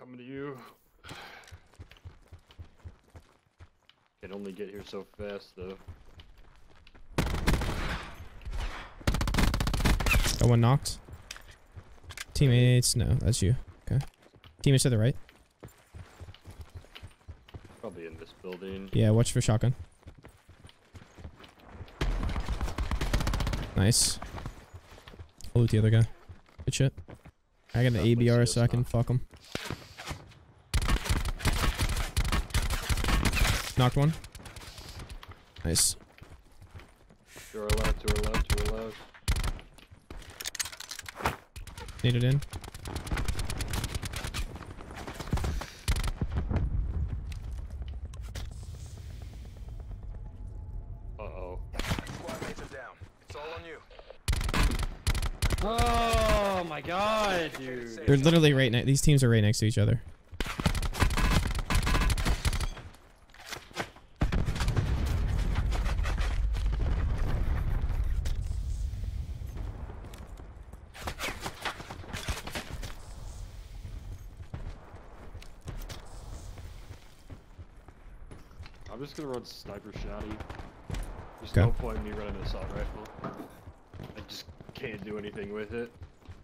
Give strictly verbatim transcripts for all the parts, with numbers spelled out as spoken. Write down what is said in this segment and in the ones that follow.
Coming to you. Can only get here so fast, though. Got one knocked. Teammates, no, that's you. Okay. Teammates to the right. Probably in this building. Yeah, watch for shotgun. Nice. I'll loot the other guy. Good shit. I got an A B R so I can fuck him. Knocked one. Nice. Two are allowed, two are allowed, two are allowed. Need it in. Uh-oh. Squad mates are down. It's all on you. Oh my god, dude. They're literally right next. These teams are right next to each other. I'm just gonna run sniper shotty. There's Okay. no point in me running an assault rifle. I just can't do anything with it.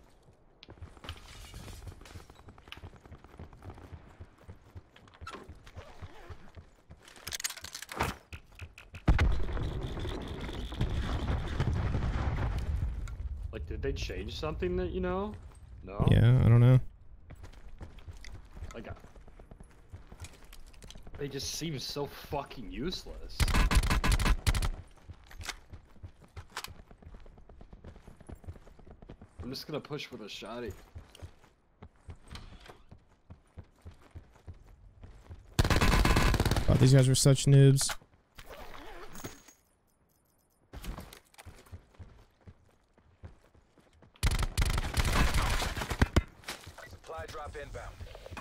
Like, did they change something that you know? No? Yeah, I don't know. Like, I- they just seem so fucking useless. I'm just gonna push with a shotty. Oh, these guys were such noobs. Supply drop inbound.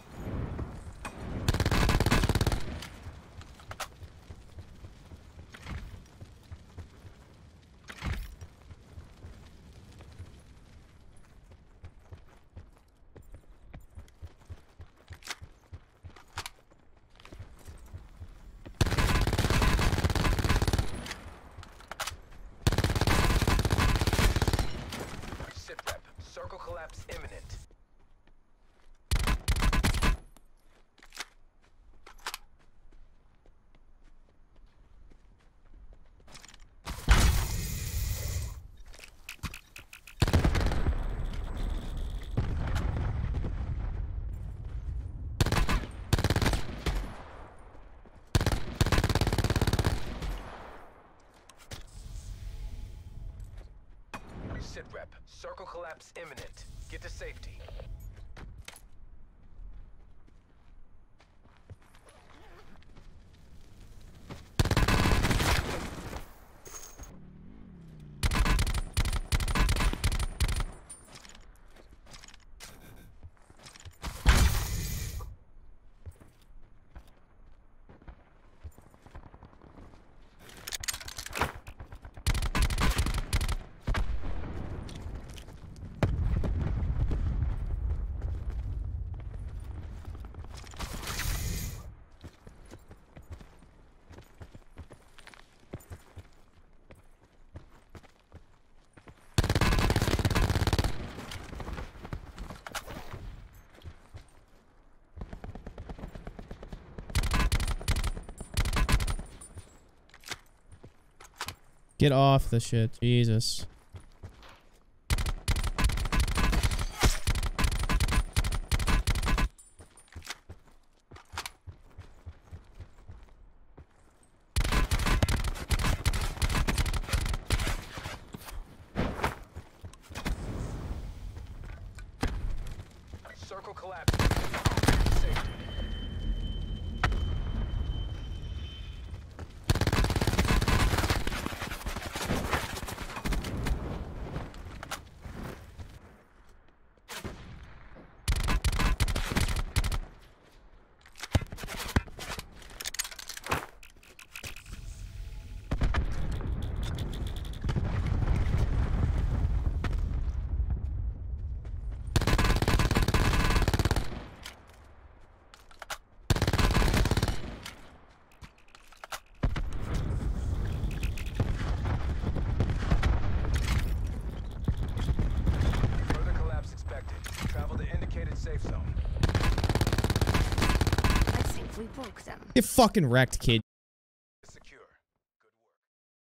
Sit rep. Circle collapse imminent. Sit rep. Circle collapse imminent. Get to safety. Get off the shit, Jesus. Circle collapse. Safety. safe zone. I think we broke them. Get fucking wrecked, kid.